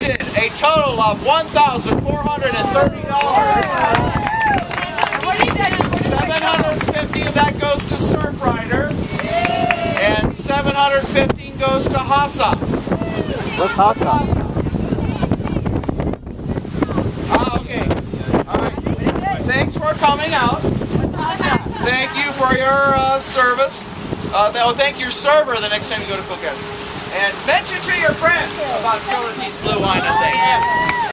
collected a total of $1,430. 750 of that goes to Surfrider, and 715 goes to Hassa. What's Hassa? Okay. All right. Thanks for coming out. Thank you for your service. Thank your server the next time you go to Phuket. And mention to your friends about Trilogy's Blue'aina thing.